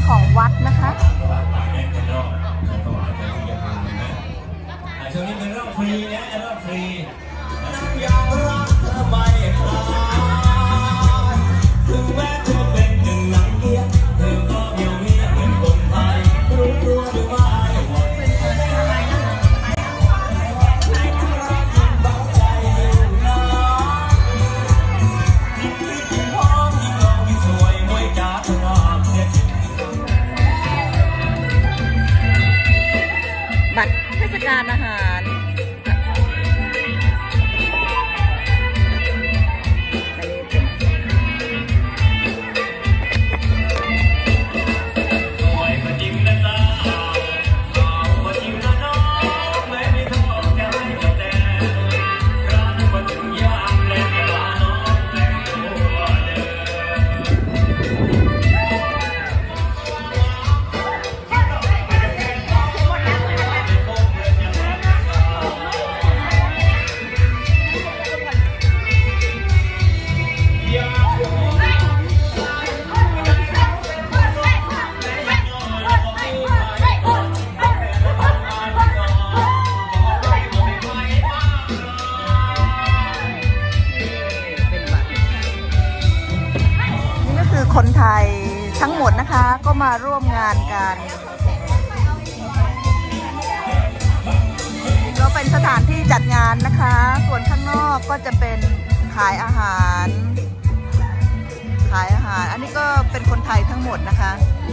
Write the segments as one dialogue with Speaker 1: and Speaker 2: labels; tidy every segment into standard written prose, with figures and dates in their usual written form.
Speaker 1: ของวัดนะคะ
Speaker 2: ช่วงนี้เป็นรอบฟรีนะรอบฟรีอยากรักเธอไม่คลายถึงแม้เธอเป็นหนึ่งนักเกียรติเธอก็ยังมีเป็นคนไทยรู้ตัวหรือไม่
Speaker 1: บัตรเทศกาลอาหารคนไทยทั้งหมดนะคะก็มาร่วมงานกันก็เป็นสถานที่จัดงานนะคะส่วนข้างนอกก็จะเป็นขายอาหารอันนี้ก็เป็นคนไทยทั้งหมดนะคะ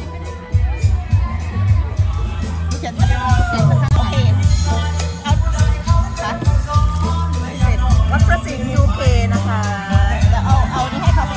Speaker 1: วัดพระสิงห์ UK นะคะจะเอานี่ให้เขาไหม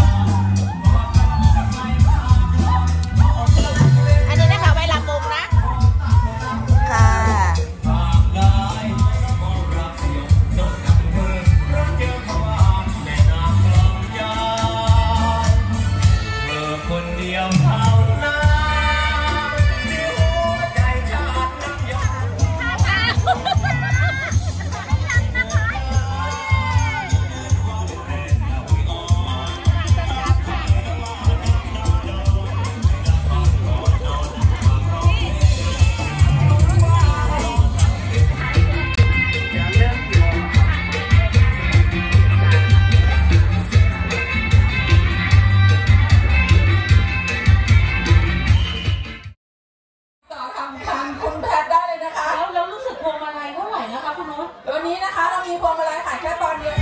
Speaker 3: วันนี้นะคะเรามีพวงมาลัยขายแค่ตอนเดียว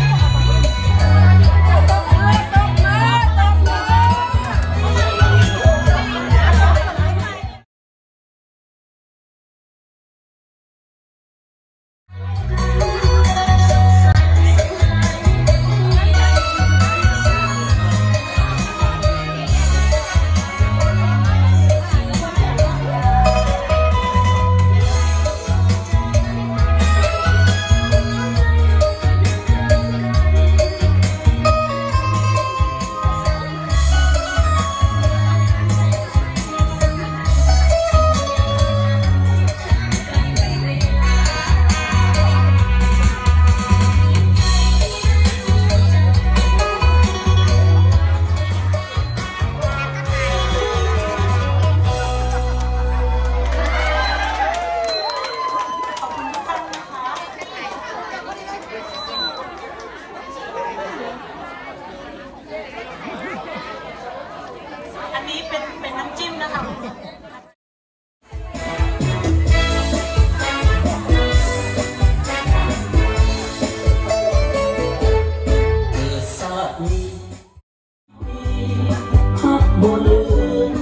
Speaker 3: เป็นน้ำจิ้มนะคะ
Speaker 2: บนลืม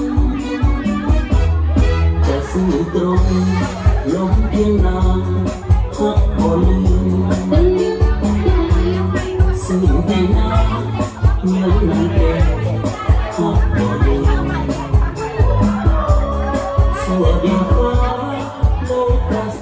Speaker 2: จะสู้ตรงลมเพียงนานฮักบนลืมสู้แต่น้ำเมื่อนั้นเองฮักบนลืมสวัสดีครับโลกา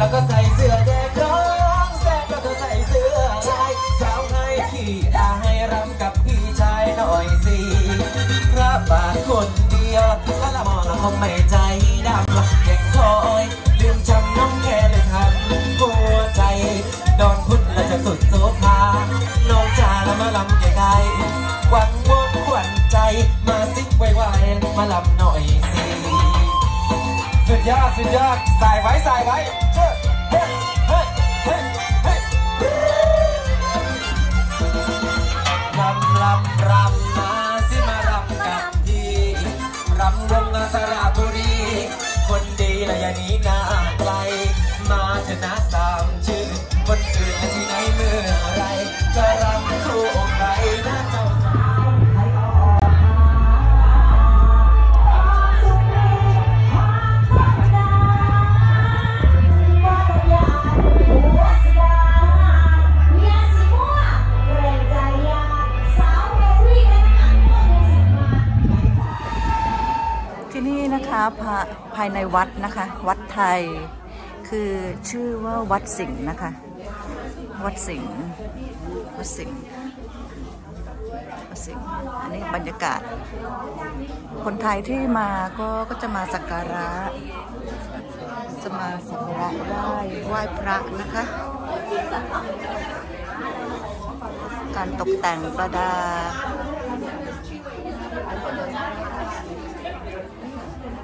Speaker 2: แล้วก็ใส่เสื้อแดงร้องแซ่บแล้วก็ใส่เสื้อลายสาวให้ขี่ให้รำกับพี่ชายหน่อยสิพระบาทคนเดียวก็ละมองคงไม่ใจดำเก่งคอยลืมจำน้องแค่เลยทำหัวใจดอนพุทธและจะสุดโสภาน้องจ่าแล้วมาลำไกลๆหวังวงขวัญใจมาซิกไวๆมาลำหน่อยสิสุดยอดสุดยอดใส่ไว้ใส่ไว้เฮ้ยเฮ้ยเฮ้ยเฮ้ยเฮ้ยรำรำรำมาสิมารำกับพี่รำวงสระบุรีคนดีและอย่าหนีหน้าไกลมาเถอะนะสามชื่อคนอื่นที่ไหนเมื่อไรจะรำคู่ใครนะเจ้า
Speaker 1: ที่นี่นะคะภายในวัดนะคะวัดไทยคือชื่อว่าวัดสิงห์นะคะวัดสิงห์วัดสิงห์วัดสิงห์อันนี้บรรยากาศคนไทยที่มาก็จะมาสักการะไหว้พระนะคะการตกแต่งประดา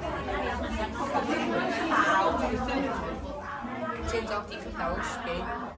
Speaker 3: Sinds auf die Verkaufsstelle.